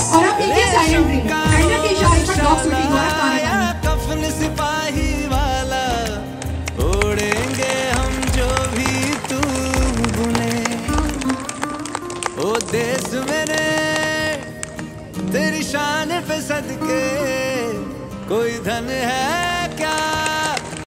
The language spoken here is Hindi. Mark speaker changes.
Speaker 1: और अब देखिए साइलेंट ड्रीम, टाइगर के इशारे पर डॉग स्वीटी द्वारा गाना गाना।
Speaker 2: कफन सिपाही वाला ओढ़ेंगे हम जो भी तू बुने। ओ देश मेरे तेरी शान पे सदके कोई धन है क्या